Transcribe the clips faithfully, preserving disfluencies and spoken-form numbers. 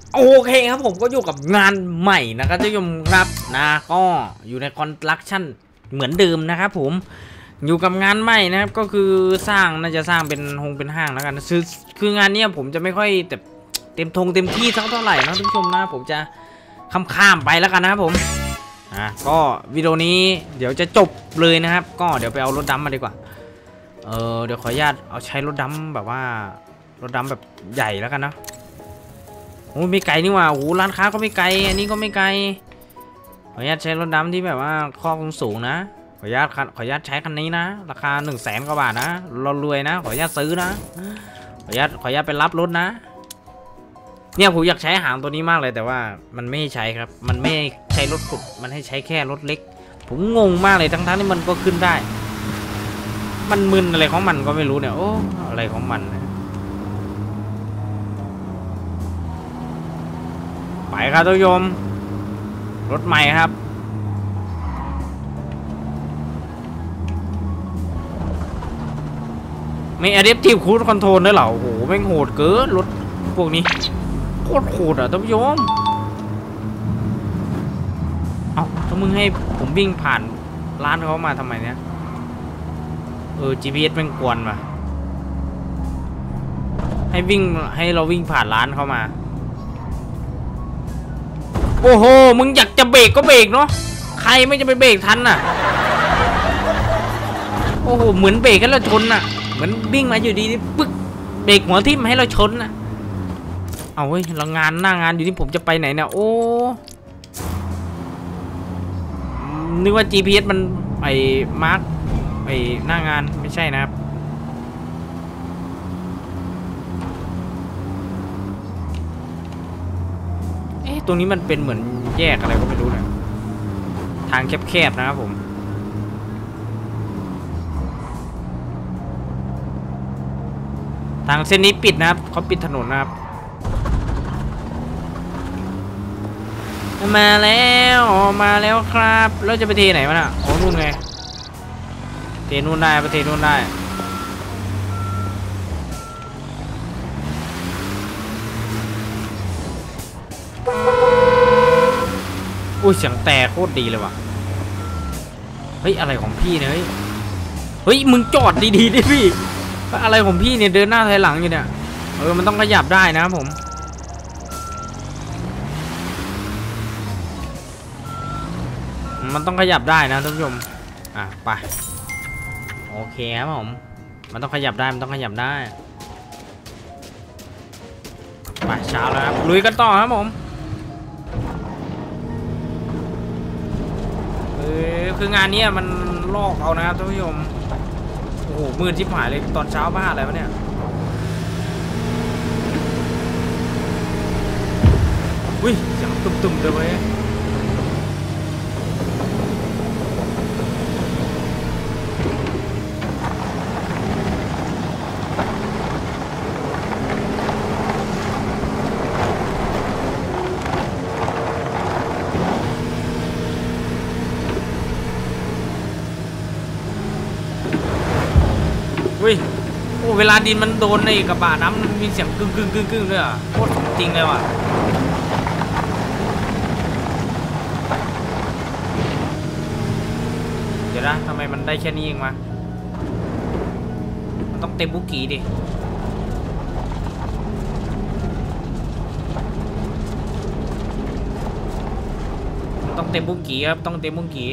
โอเคครับผมก็อยู่กับงานใหม่นะครับท่านผู้ชมครับนะก็อยู่ในคอนสตรักชั่นเหมือนเดิมนะครับผมอยู่กับงานใหม่นะครับก็คือสร้างน่าจะสร้างเป็นโฮงเป็นห้างแล้วกันคือคืองานนี้ผมจะไม่ค่อยแต่เต็มทงเต็มที่สักเท่าไหร่นะท่านผู้ชมนะผมจะข้ามๆไปแล้วกันนะครับผมอ่ะก็วิดีโอนี้เดี๋ยวจะจบเลยนะครับก็เดี๋ยวไปเอารถดำมาดีกว่าเออเดี๋ยวขออนุญาตเอาใช้รถดำแบบว่ารถดำแบบใหญ่แล้วกันนะโอ้ไม่ไกลนี่ว่าโอ้ร้านค้าก็ไม่ไกลอันนี้ก็ไม่ไกลขออนุญาตใช้รถดำที่แบบว่าข้อสูงนะขออนุญาตขออนุญาตใช้คันนี้นะราคาหนึ่งแสนกว่าบาทนะเรารวยนะขออนุญาตซื้อนะขออนุญาตขออนุญาตไปรับรถนะเนี่ยผมอยากใช้หางตัวนี้มากเลยแต่ว่ามันไม่ให้ใช้ครับมันไม่ใช้รถขุดมันให้ใช้แค่รถเล็กผมงงมากเลยทั้งๆที่มันก็ขึ้นได้มันมึนอะไรของมันก็ไม่รู้เนี่ยโอ้อะไรของมันไปครับท่านผู้ชมรถใหม่ครับไม่ Adaptive Cruise Control ด้วยเหรอโอ้โหแม่งโหดเกินรถพวกนี้โคตรโหดอ่ะท่านผู้ชมเอ้าถ้ามึงให้ผมวิ่งผ่านร้านเขามาทำไมเนี่ยเออ จี พี เอส แม่งกวนว่ะให้วิ่งให้เราวิ่งผ่านร้านเขามาโอ้โหมึงอยากจะเบรกก็เบรกเนาะใครไม่จะไปเบรกทันน่ะโอ้โหเหมือนเบรกให้เราชนน่ะเหมือนวิ่งมาอยู่ดีปึ๊กเบรกหัวทิ่มให้เราชนน่ะเอาเว้ยเรางานหน้างานอยู่ที่ผมจะไปไหนเนี่ยโอ้นึกว่า จี พี เอส มันไอ้มาร์คไอ้หน้างานไม่ใช่นะครับเอ๊ะตรงนี้มันเป็นเหมือนแยกอะไรก็ไม่รู้เนี่ยทางแคบๆนะครับผมทางเส้นนี้ปิดนะครับเขาปิดถนนนะครับมาแล้วมาแล้วครับแล้วจะไปเทไหนวะน่ะโอ้นู่นไงเทนู่นได้ไปเทนู่นได้อุ้ยเสียงแต่โคตรดีเลยว่ะเฮ้ยอะไรของพี่เนี่ยเฮ้ยเฮ้ยมึงจอดดีๆดิพี่อะไรของพี่เนี่ยเดินหน้าถอยหลังอยู่เนี่ยเออมันต้องขยับได้นะครับผมมันต้องขยับได้นะท่านผู้ชมอ่ะไปโอเคครับผมมันต้องขยับได้มันต้องขยับได้ไปเช้าแล้วครับลุยกันต่อครับผมเออคืองานนี้มันลอกเอานะครับท่านผู้ชมโอ้โหมืดชิบหายเลยตอนเช้าบ้าอะไรวะเนี่ยอุ้ยเสียงตุ่มๆเลยเว้ยอุ้ยโอ้เวลาดินมันโดนในกระบะน้ำมันมีเสียงกึ่งกึ่งกึ่งกึ่งด้วยอ่ะโคตรจริงเลยว่ะเดี๋ยวนะทำไมมันได้แค่นี้เองวะมันต้องเต็มบุกี้ดิมันต้องเต็มบุกี้ครับต้องเต็มบุกี้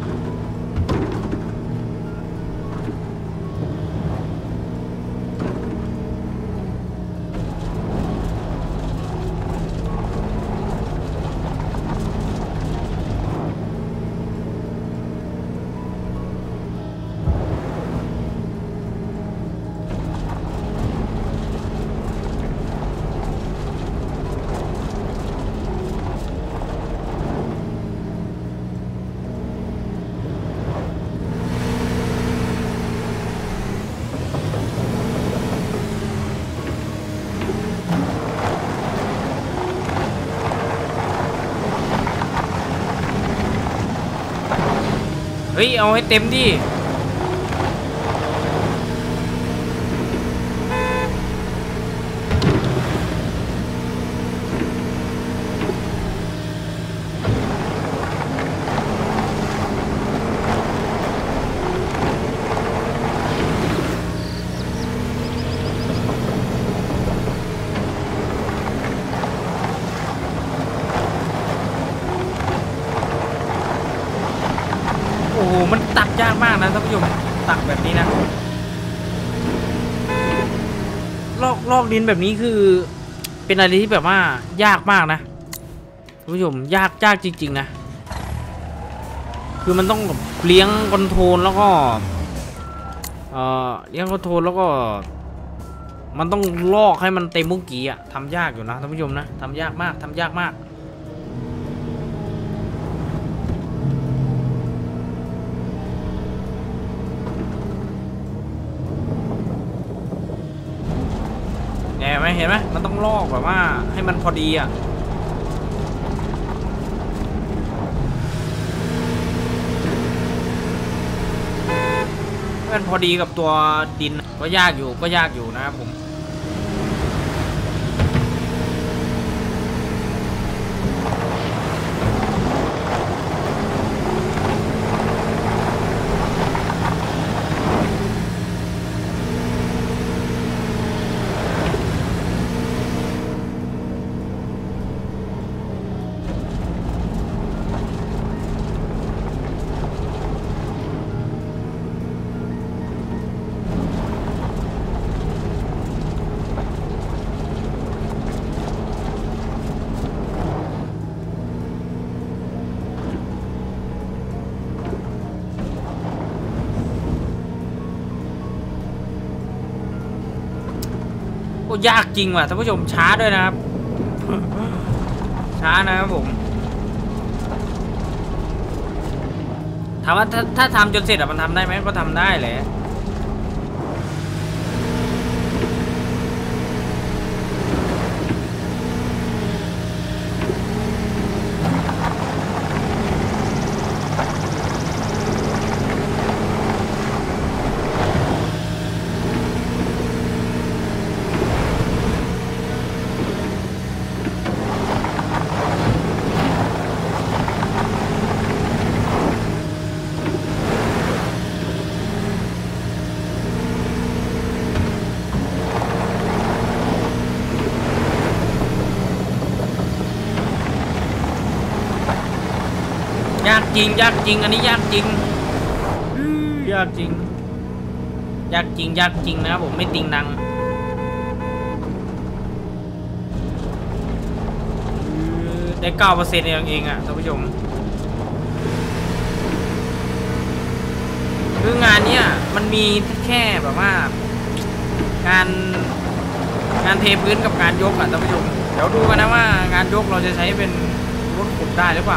เฮ้ยเอาให้เต็มดิยากมากนะท่านผู้ชมตักแบบนี้นะลอกลอกดินแบบนี้คือเป็นอะไรที่แบบว่ายากมากนะท่านผู้ชมยากยากจริงๆนะคือมันต้องเลี้ยงคอนโทรลแล้วก็เอ่อเลี้ยงคอนโทรลแล้วก็มันต้องลอกให้มันเต็มมุกี้อ่ะทำยากอยู่นะท่านผู้ชมนะทำยากมากทำยากมากเห็นไหมเห็นไหมมันต้องลอกแบบว่าให้มันพอดีอ่ะมันพอดีกับตัวดินก็ยากอยู่ก็ยากอยู่นะครับผมยากจริงว่ะท่านผู้ชมช้าด้วยนะครับช้านะครับผมถามว่าถ้าถ้าทำจนเสร็จอะมันทำได้ไหมก็ทำได้แหละยากจริงยากจริงอันนี้ยากจริงยากจริงยากจริงยากจริงนะครับผมไม่ติงนังได้เก้าเปอร์เซ็นต์เองเองอะท่านผู้ชมคืองานเนี้ยมันมีแค่แบบว่าการงานเทพื้นกับการยกอะท่านผู้ชมเดี๋ยวดูกันนะว่างานยกเราจะใช้เป็นรถขุดได้หรือเปล่า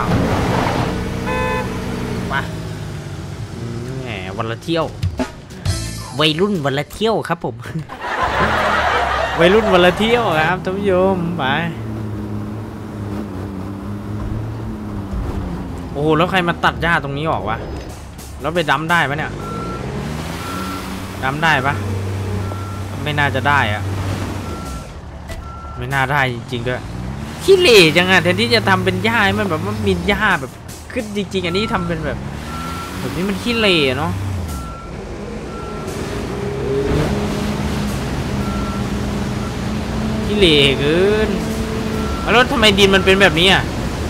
มาแหมวันละเที่ยววัยรุ่นวันละเที่ยวครับผม วัยรุ่นวันละเที่ยวครับท่านผู้ชมไปโอ้โหแล้วใครมาตัดหญ้าตรงนี้ออกวะแล้วไปดั้มได้ปะเนี่ยดั้มได้ปะไม่น่าจะได้อะไม่น่าได้จริงๆด้วยขี้เหร่จังอะแทนที่จะทำเป็นหญ้าให้มันแบบว่ามีหญ้าแบบขึ้นจริงๆอันนี้ทำเป็นแบบแบบนี้มันขี้เหร่เนาะขี้เหร่เกินแล้วทำไมดินมันเป็นแบบนี้อ่ะ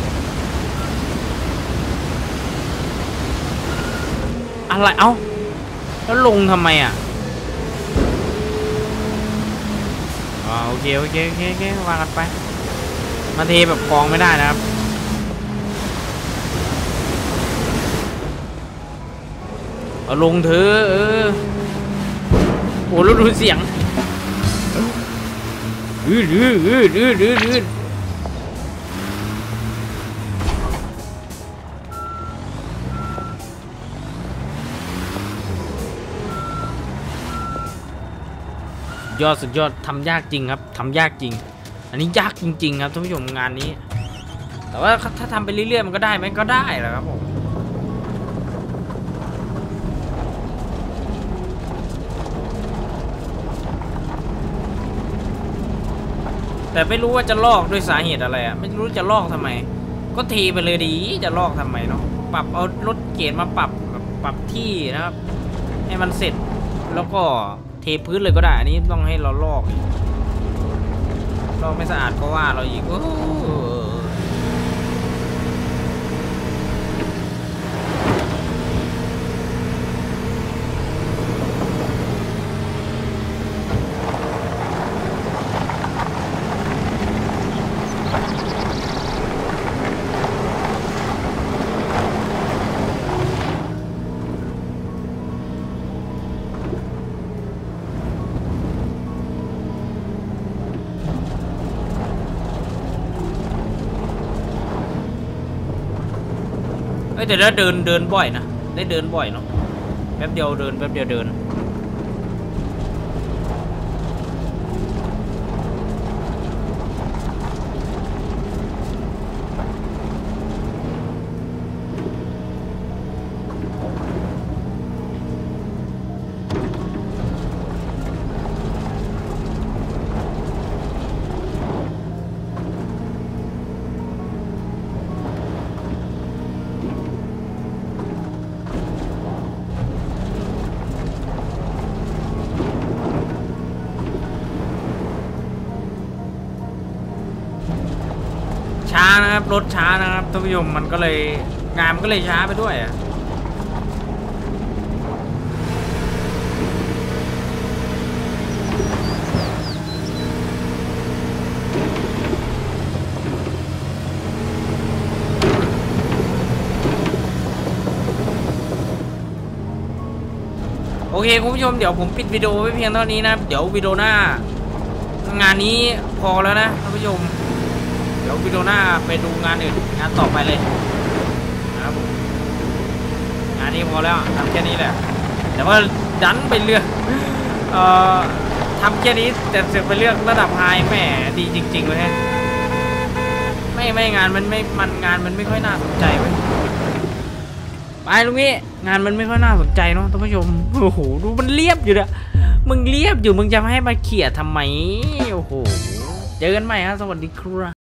อะไรเอ้าแล้วลงทำไมอ่ะอ๋อโอเคโอเคโอเคโอเควางกันไปมาเทแบบกองไม่ได้นะครับเอาลงเถอะเออโอ้แล้วดูเสียงอืดอืดอืดอืดอืดอืดยอดสุดยอดทำยากจริงครับทำยากจริงอันนี้ยากจริงๆครับท่านผู้ชมงานนี้แต่ว่าถ้าทำไปเรื่อยๆมันก็ได้ไหมก็ได้แหละครับผมแต่ไม่รู้ว่าจะลอกด้วยสาเหตุอะไรอ่ะไม่รู้จะลอกทำไมก็เทไปเลยดีจะลอกทำไมเนาะปรับเอารถเกียร์มาปรับปรับที่นะครับให้มันเสร็จแล้วก็เทพื้นเลยก็ได้อันนี้ต้องให้เราลอกลอกไม่สะอาดก็ว่าเราอีกโอ้เอ้ยแต่ได้เดินเดินบ่อยนะได้เดินบ่อยเนาะแป๊บเดียวเดินแป๊บเดียวเดินช้านะครับรถช้านะครับท่านผู้ชมมันก็เลยงานมันก็เลยช้าไปด้วยอ่ะโอเคคุณผู้ชมเดี๋ยวผมปิดวิดีโอไว้เพียงเท่านี้นะเดี๋ยววิดีโอหน้างานนี้พอแล้วนะท่านผู้ชมเดี๋ยววิดีโอหน้าไปดูงานอื่นงานต่อไปเลยนะครับงานนี้พอแล้วทำแค่นี้แหละแต่ว่าดันไปเลือกเอ่อทำแค่นี้แต่เสือกไปเลือกระดับไฮแหมดีจริงๆเลยฮะไม่ไม่งานมันไม่มันงานมันไม่ค่อยน่าสนใจเว้ยไปลุงนี่งานมันไม่ค่อยน่าสนใจเนาะท่านผู้ชมโอ้โหดูมันเรียบอยู่นะมึงเรียบอยู่มึงจะให้มาเขี่ยทำไมโอ้โหเจอกันใหม่ฮะสวัสดีครับ